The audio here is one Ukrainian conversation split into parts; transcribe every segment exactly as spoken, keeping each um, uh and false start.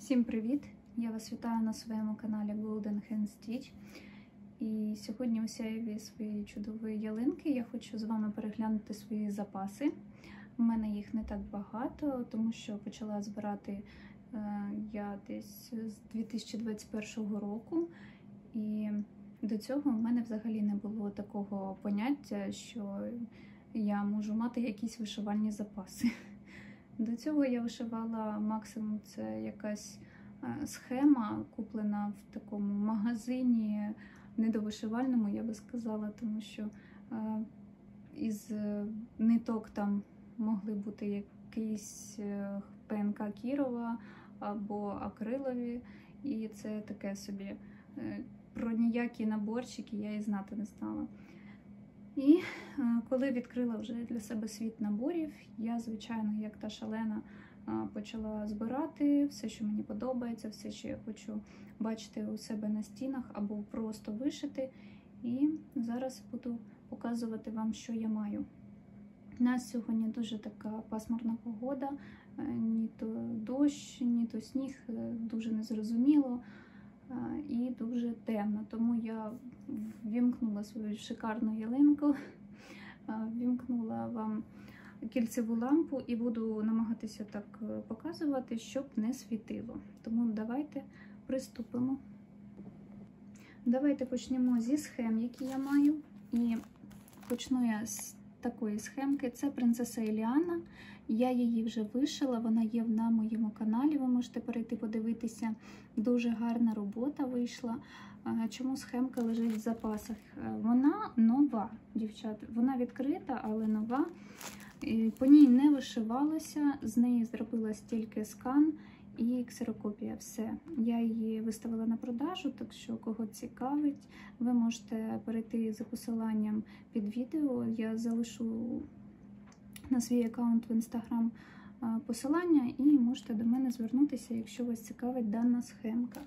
Всім привіт! Я вас вітаю на своєму каналі Golden Hand Stitch. І сьогодні у сяйві своєї чудової ялинки я хочу з вами переглянути свої запаси. У мене їх не так багато, тому що почала збирати е, я десь з дві тисячі двадцять першого року. І до цього в мене взагалі не було такого поняття, що я можу мати якісь вишивальні запаси. До цього я вишивала максимум це якась схема, куплена в такому магазині, недовишивальному, я би сказала, тому що із ниток там могли бути якісь ПНК Кірова або акрилові, і це таке собі. Про ніякі наборчики я і знати не знала. І коли відкрила вже для себе світ наборів, я, звичайно, як та шалена, почала збирати все, що мені подобається, все, що я хочу бачити у себе на стінах або просто вишити. І зараз буду показувати вам, що я маю. У нас сьогодні дуже така пасмурна погода, ні то дощ, ні то сніг, дуже незрозуміло і дуже темно. Тому я вімкнула свою шикарну ялинку, вімкнула вам кільцеву лампу і буду намагатися так показувати, щоб не світило. Тому давайте приступимо. Давайте почнемо зі схем, які я маю. І почну я з такої схемки. Це принцеса Еліана. Я її вже вишила, вона є на моєму каналі, ви можете перейти подивитися. Дуже гарна робота вийшла. Чому схемка лежить в запасах? Вона нова, дівчат. Вона відкрита, але нова. По ній не вишивалося, з неї зробила тільки скан і ксерокопія. Все. Я її виставила на продажу, так що кого цікавить, ви можете перейти за посиланням під відео. Я залишу на свій аккаунт в інстаграм посилання і можете до мене звернутися, якщо вас цікавить дана схемка.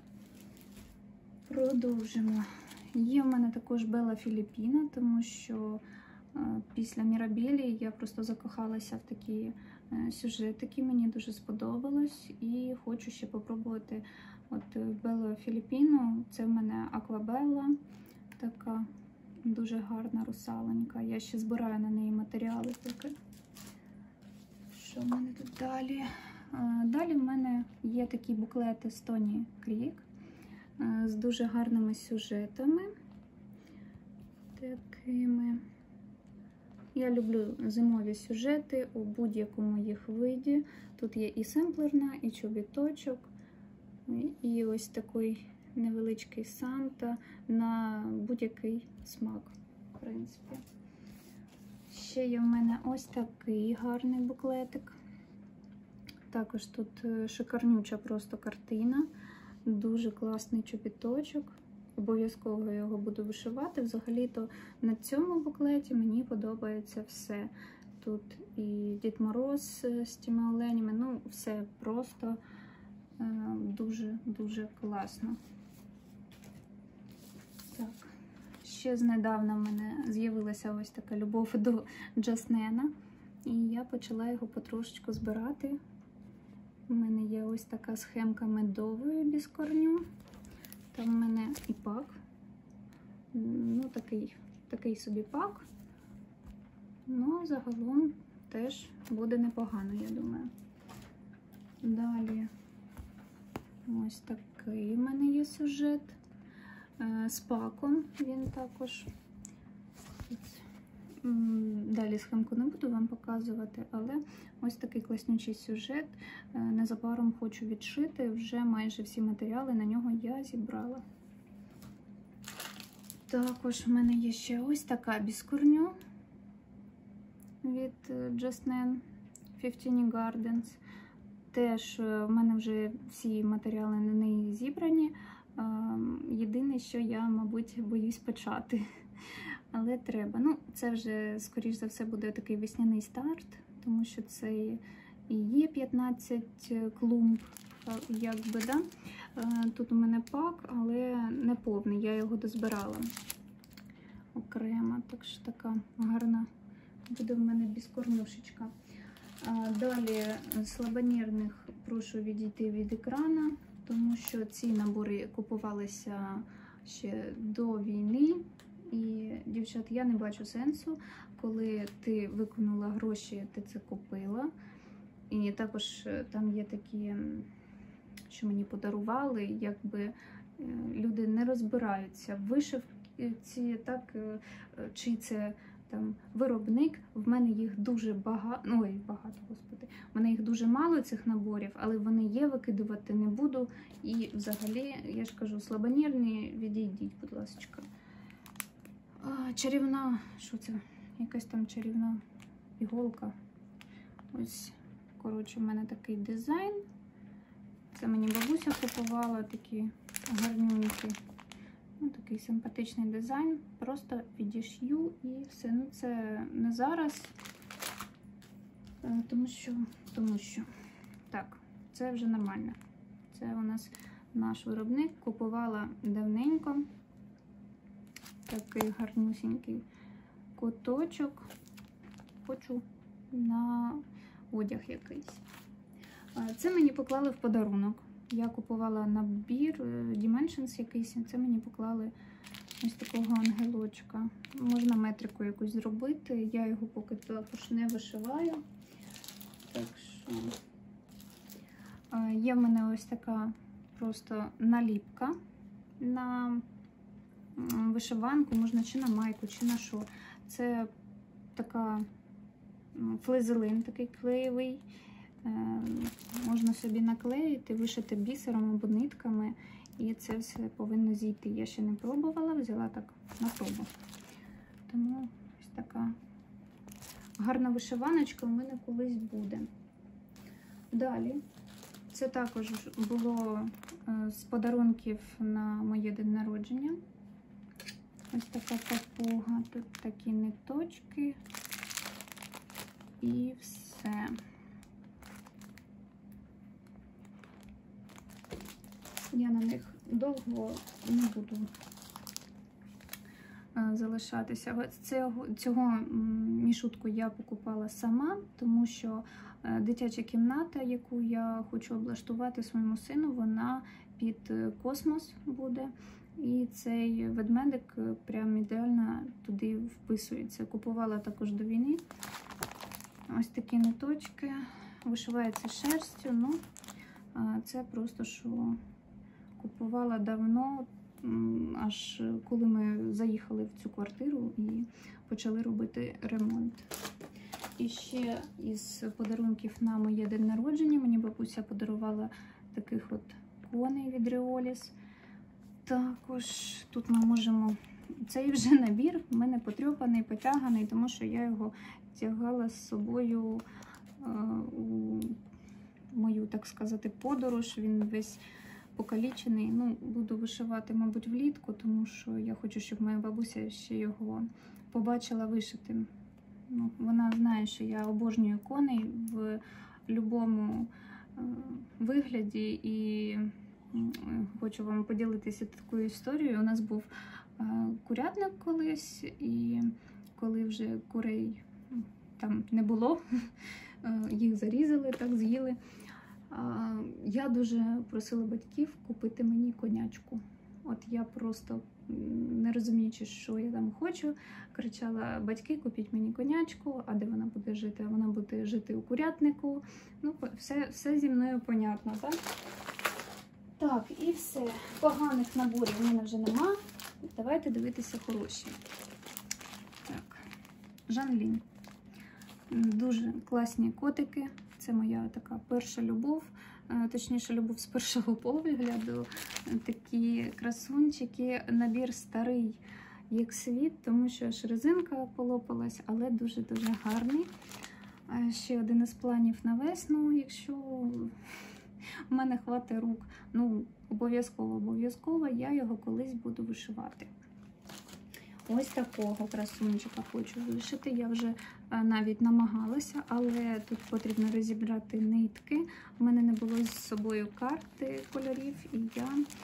Продовжимо. Є в мене також Белла Філіппіна, тому що після Мірабелі я просто закохалася в такі сюжетики, мені дуже сподобалось і хочу ще попробувати от Беллу Філіппіну. Це в мене Аквабелла, така дуже гарна русаленька. Я ще збираю на неї матеріали поки. Що в мене тут далі? Далі в мене є такі буклети з Тоні Крік з дуже гарними сюжетами. Такими. Я люблю зимові сюжети у будь-якому їх виді. Тут є і семплерна, і чобіточок, і ось такий невеличкий Санта на будь-який смак, в принципі. Ще є в мене ось такий гарний буклетик. Також тут шикарнюча просто картина, дуже класний чобіточок. Обов'язково його буду вишивати. Взагалі-то на цьому буклеті мені подобається все. Тут і Дід Мороз з тими оленями, ну, все просто дуже-дуже класно. Так, ще знедавна в мене з'явилася ось така любов до Джаснена, і я почала його потрошечку збирати. У мене є ось така схемка медової без корню. Там в мене і пак, ну такий, такий собі пак, ну загалом теж буде непогано, я думаю. Далі ось такий в мене є сюжет з паком, він також. Далі схемку не буду вам показувати, але ось такий класнючий сюжет. Незабаром хочу відшити, вже майже всі матеріали на нього я зібрала. Також в мене є ще ось така без корню від Just Fifteen Gardens. Теж в мене вже всі матеріали на неї зібрані. Єдине, що я, мабуть, боюсь почати. Але треба. Ну, це вже, скоріш за все, буде такий весняний старт, тому що це і є п'ятнадцять клумб, якби, да? Тут у мене пак, але не повний, я його дозбирала окремо, так що така гарна буде в мене безкорнюшечка. Далі слабонервних прошу відійти від екрану. тому що ці набори купувалися ще до війни. І, дівчат, я не бачу сенсу, коли ти виконала гроші, ти це купила. І також там є такі, що мені подарували, якби люди не розбираються в вишивці, так, чи це там виробник. В мене їх дуже багато, ой, багато, господи, в мене їх дуже мало, цих наборів, але вони є, викидувати не буду. І взагалі, я ж кажу, слабонервні, відійдіть, будь ласка. А, чарівна, що це? Якась там чарівна іголка. Ось, коротше, в мене такий дизайн. Це мені бабуся купувала, такі гарнюнькі. Ну, такий симпатичний дизайн. Просто відішью і все. Ну, це не зараз, тому що, тому що, так, це вже нормально. Це у нас наш виробник. Купувала давненько. Такий гарнюсінький куточок. Хочу на одяг якийсь. Це мені поклали в подарунок. Я купувала набір Dimensions якийсь, це мені поклали ось такого ангелочка. Можна метрику якусь зробити. Я його поки також не вишиваю. Так що є в мене ось така просто наліпка на вишиванку, можна чи на майку, чи на що. Це така флизелин, такий клеєвий. Можна собі наклеїти, вишити бісером або нитками, і це все повинно зійти. Я ще не пробувала, взяла так на пробу. Тому ось така гарна вишиваночка у мене колись буде. Далі, це також було з подарунків на моє день народження. Ось така папуга, тут такі ниточки і все. Я на них довго не буду залишатися. Ось цього, цього мішутку я покупала сама, тому що дитяча кімната, яку я хочу облаштувати своєму сину, вона під космос буде. І цей ведмедик прям ідеально туди вписується. Купувала також до війни. Ось такі ниточки. Вишивається шерстю. Ну, це просто що купувала давно, аж коли ми заїхали в цю квартиру і почали робити ремонт. І ще із подарунків на моє день народження мені бабуся подарувала таких от коней від Реоліс. Також тут ми можемо... Цей вже набір в мене потрьопаний, потяганий, тому що я його тягала з собою е, у мою, так сказати, подорож. Він весь покалічений. Ну, буду вишивати, мабуть, влітку, тому що я хочу, щоб моя бабуся ще його побачила вишитим. Ну, вона знає, що я обожнюю коней в будь-якому е, вигляді, і хочу вам поділитися такою історією. У нас був е, курятник колись, і коли вже курей там не було, їх зарізали, так з'їли. Я дуже просила батьків купити мені конячку. От я просто, не розуміючи, що я там хочу, кричала: батьки, купіть мені конячку, а де вона буде жити? Вона буде жити у курятнику. Ну, все, все зі мною понятно, так? Так, і все. Поганих наборів в мене вже нема. Давайте дивитися хороші. Так, Жанлін. Дуже класні котики. Це моя така перша любов. Точніше, любов з першого погляду. Такі красунчики. Набір старий, як світ, тому що аж резинка полопалась, але дуже-дуже гарний. Ще один із планів на весну, якщо в мене хватить рук. Ну, обов'язково, обов'язково я його колись буду вишивати. Ось такого красунчика хочу вишити. Я вже навіть намагалася, але тут потрібно розібрати нитки. У мене не було з собою карти кольорів, і я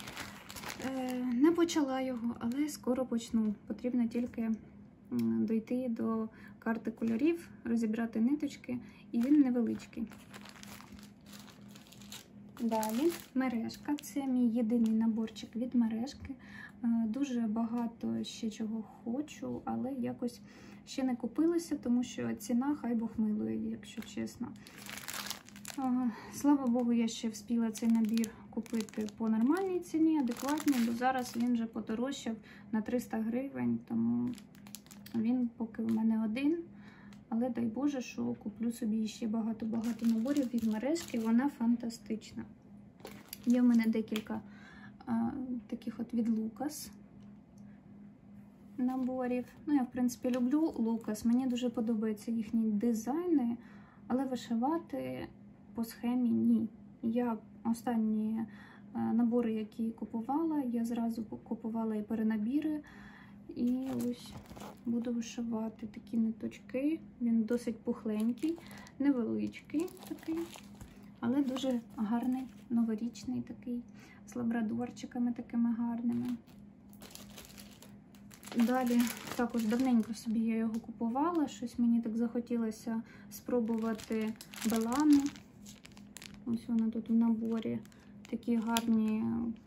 е, не почала його, але скоро почну. Потрібно тільки дойти до карти кольорів, розібрати ниточки, і він невеличкий. Далі мережка. Це мій єдиний наборчик від мережки. Дуже багато ще чого хочу, але якось ще не купилася, тому що ціна хай Бог милує, якщо чесно. Слава Богу, я ще встигла цей набір купити по нормальній ціні, адекватній, бо зараз він вже подорожчав на триста гривень, тому він поки в мене один. Але дай Боже, що куплю собі ще багато-багато наборів від мережки, вона фантастична. Є в мене декілька а, таких от від Лукас наборів. Ну, я, в принципі, люблю Лукас, мені дуже подобаються їхні дизайни, але вишивати по схемі ні. Я останні а, набори, які купувала, я зразу купувала і перенабіри, і ось буду вишивати такі ниточки. Він досить пухленький, невеличкий такий, але дуже гарний, новорічний такий, з лабрадорчиками такими гарними. Далі, також давненько собі я його купувала, щось мені так захотілося спробувати Белану. Ось вона тут в наборі. Такі гарні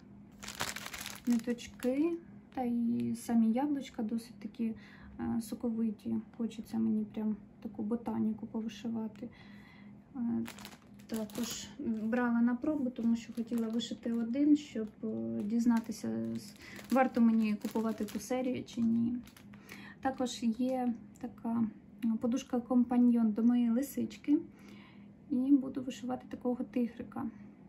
ниточки. Та і самі яблучка досить такі е, соковиті. Хочеться мені прям таку ботаніку повишивати. Е, також брала на пробу, тому що хотіла вишити один, щоб е, дізнатися, варто мені купувати ту серію чи ні. Також є така подушка-компаньйон до моєї лисички. І буду вишивати такого тигрика.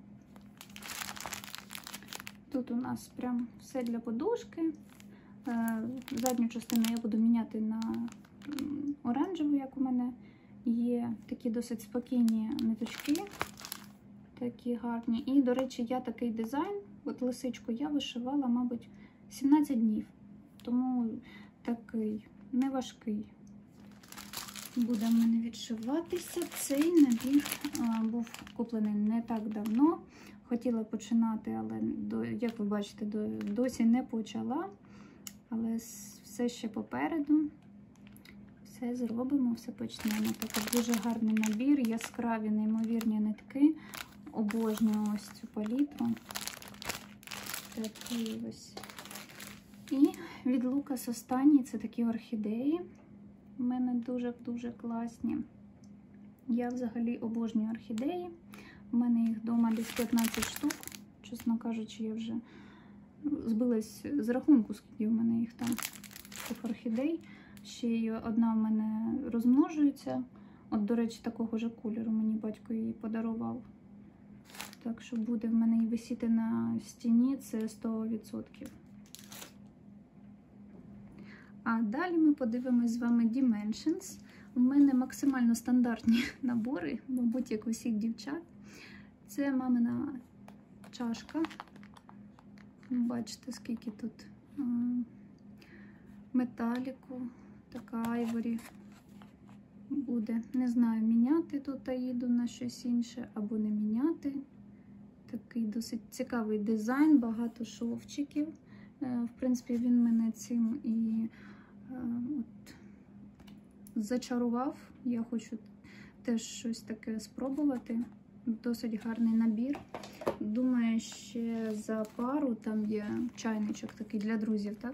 Тут у нас прям все для подушки. Задню частину я буду міняти на оранжеву, як у мене. Є такі досить спокійні ниточки, такі гарні. І, до речі, я такий дизайн, от лисичку я вишивала, мабуть, сімнадцять днів. Тому такий неважкий буде в мене відшиватися. Цей набір а, був куплений не так давно. Хотіла починати, але, до, як ви бачите, до, досі не почала. Але все ще попереду. Все зробимо, все почнемо. Також дуже гарний набір, яскраві, неймовірні нитки. Обожнюю ось цю палітру. Такі ось. І від Лукас останні, це такі орхідеї. У мене дуже-дуже класні. Я взагалі обожнюю орхідеї. У мене їх вдома десь п'ятнадцять штук. Чесно кажучи, я вже збилась з рахунку, скільки в мене їх там, цих орхідей. Ще й одна в мене розмножується. От, до речі, такого ж кольору мені батько її подарував. Так що буде в мене і висіти на стіні, це сто відсотків. А далі ми подивимось з вами Dimensions. У мене максимально стандартні набори, мабуть, як у всіх дівчат. Це мамина чашка. Бачите, скільки тут металіку, така айворі буде. Не знаю, міняти тут Аїду на щось інше або не міняти. Такий досить цікавий дизайн, багато шовчиків. В принципі, він мене цим і от, зачарував. Я хочу теж щось таке спробувати. Досить гарний набір. Думаю, ще за пару там є чайничок такий для друзів, так?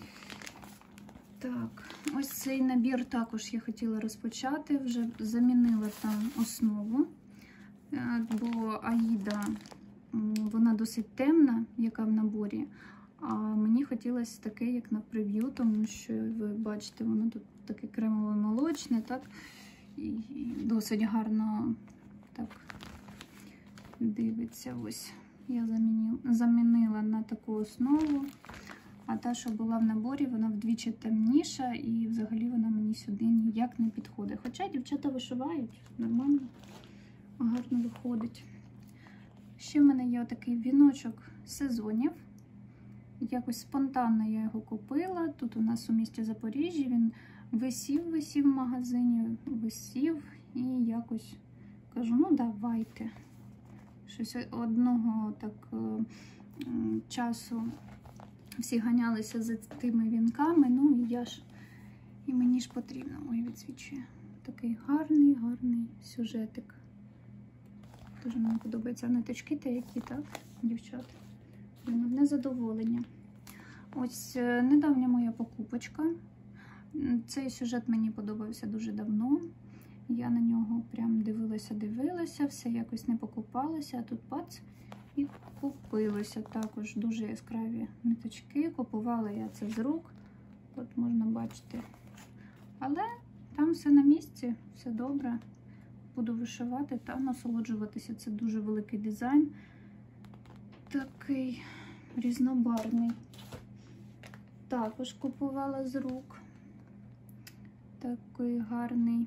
Так, ось цей набір також я хотіла розпочати. Вже замінила там основу, бо Аїда, вона досить темна, яка в наборі. А мені хотілося таке, як на прев'ю, тому що, ви бачите, воно тут таке кремово-молочне, так? І досить гарно так дивиться. Ось я замінила, замінила на таку основу. А та, що була в наборі, вона вдвічі темніша, і взагалі вона мені сюди ніяк не підходить. Хоча дівчата вишивають, нормально, гарно виходить. Ще в мене є отакий віночок сезонів. Якось спонтанно я його купила. Тут у нас у місті Запоріжжя він висів-висів в магазині, висів, і якось кажу, ну давайте. Щось одного так часу всі ганялися за тими вінками, ну і я ж, і мені ж потрібно. Ой, відсвічує. Такий гарний, гарний сюжетик. Дуже мені подобаються ниточки та які, так, дівчат. Одне задоволення. Ось недавня моя покупочка. Цей сюжет мені подобався дуже давно. Я на нього прям дивилася-дивилася, все якось не покупалося, а тут пац і купилося. Також дуже яскраві ниточки. Купувала я це з рук, от можна бачити. Але там все на місці, все добре. Буду вишивати та насолоджуватися. Це дуже великий дизайн. Такий різнобарвний. Також купувала з рук. Такий гарний.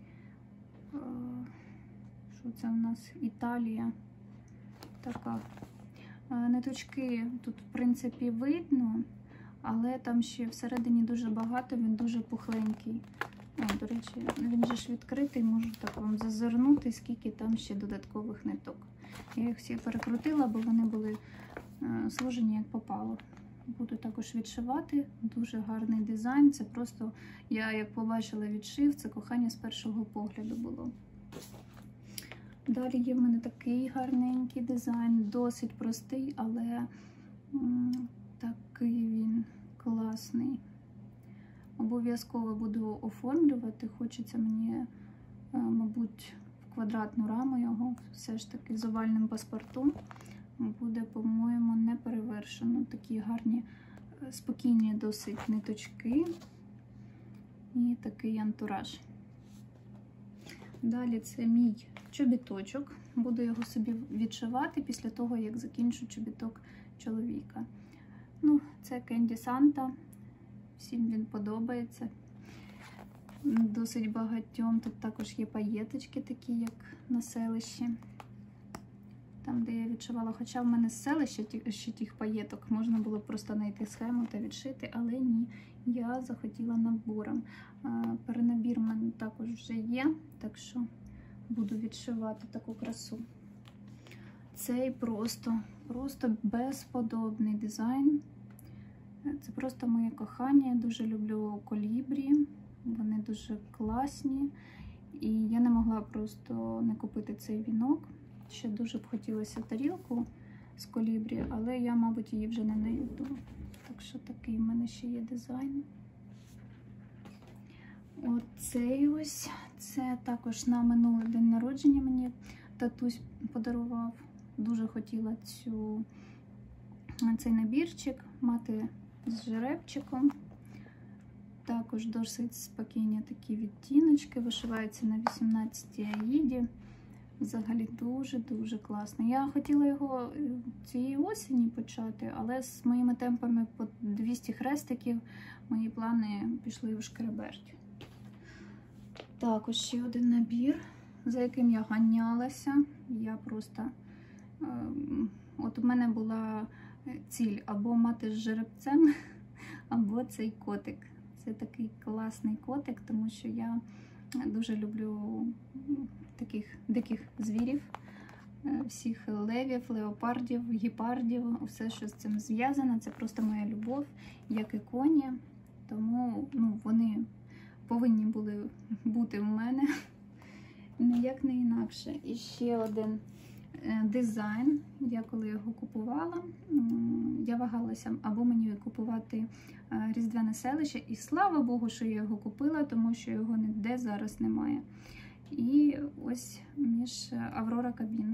Що це в нас? Італія. Така. Ниточки тут, в принципі, видно, але там ще всередині дуже багато, він дуже пухленький. О, до речі, він же ж відкритий, можу так вам зазирнути, скільки там ще додаткових ниток. Я їх всі перекрутила, бо вони були е, сложені як попало. Буду також відшивати. Дуже гарний дизайн. Це просто, я як побачила відшив, це кохання з першого погляду було. Далі є в мене такий гарненький дизайн, досить простий, але м, такий він класний. Обов'язково буду оформлювати, хочеться мені, мабуть, в квадратну раму його, все ж таки з овальним паспортом. Буде, по-моєму, не перевершено. Такі гарні, спокійні досить ниточки і такий антураж. Далі це мій чобіточок. Буду його собі відшивати після того, як закінчу чобіток чоловіка. Ну, це Кенді Санта. Всім він подобається. Досить багатьом. Тут також є паєточки такі, як на селищі. Там, де я відшивала. Хоча в мене з селища ще тих паєток. Можна було просто знайти схему та відшити, але ні. Я захотіла набором. Перенабір в мене також вже є, так що буду відшивати таку красу. Цей просто, просто безподобний дизайн. Це просто моє кохання. Я дуже люблю колібрі. Вони дуже класні. І я не могла просто не купити цей вінок. Ще дуже б хотілося тарілку з колібрі, але я, мабуть, її вже не знайду. Так що такий в мене ще є дизайн. Оцей ось, це також на минулий день народження мені татусь подарував. Дуже хотіла цю, цей набірчик мати з жеребчиком. Також досить спокійні такі відтіночки, вишиваються на вісімнадцятій аїді. Взагалі дуже-дуже класно. Я хотіла його цієї осені почати, але з моїми темпами по двісті хрестиків мої плани пішли в шкереберть. Також ще один набір, за яким я ганялася. Я просто... От у мене була ціль або мати з жеребцем, або цей котик. Це такий класний котик, тому що я дуже люблю таких диких звірів, всіх левів, леопардів, гепардів, все, що з цим зв'язано. Це просто моя любов, як і коні. Тому ну, вони повинні були бути в мене, ніяк не інакше. І ще один дизайн. Я коли його купувала, я вагалася, або мені купувати Різдвяне селище. І слава Богу, що я його купила, тому що його ніде зараз немає. І ось між Аврора Кабін.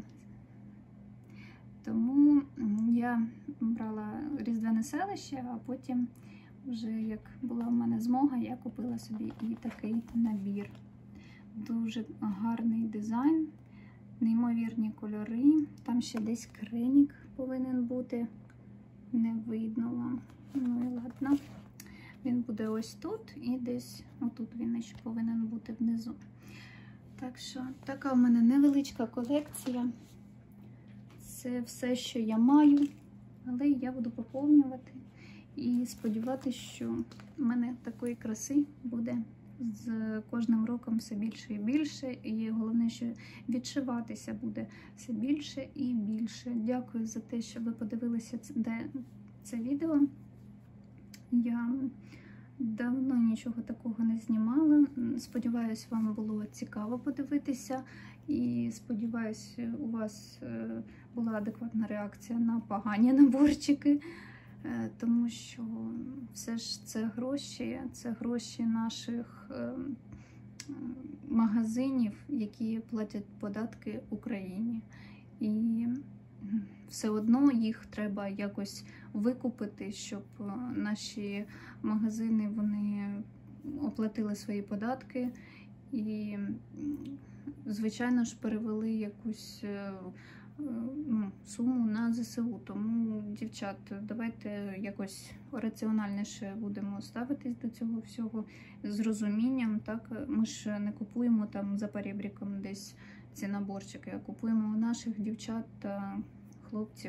Тому я брала Різдвяне селище, а потім, вже як була в мене змога, я купила собі і такий набір. Дуже гарний дизайн, неймовірні кольори. Там ще десь кренік повинен бути. Не видно вам. Ну і ладно. Він буде ось тут і десь отут він ще повинен бути внизу. Так що, така в мене невеличка колекція. Це все, що я маю, але я буду поповнювати і сподіватися, що в мене такої краси буде з кожним роком все більше і більше. І головне, що відшиватися буде все більше і більше. Дякую за те, що ви подивилися це відео. Я Давно нічого такого не знімала. Сподіваюсь, вам було цікаво подивитися. І сподіваюсь, у вас була адекватна реакція на погані наборчики. Тому що все ж це гроші, це гроші наших магазинів, які платять податки Україні. І все одно їх треба якось викупити, щоб наші магазини вони оплатили свої податки і, звичайно ж, перевели якусь ну, суму на зе се у. Тому, дівчат, давайте якось раціональніше будемо ставитись до цього всього з розумінням. Так? Ми ж не купуємо там за перебріком десь ці наборчики, а купуємо у наших дівчат та хлопців.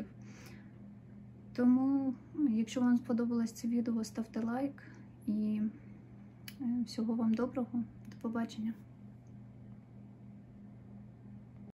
Тому, якщо вам сподобалось це відео, ставте лайк і всього вам доброго. До побачення.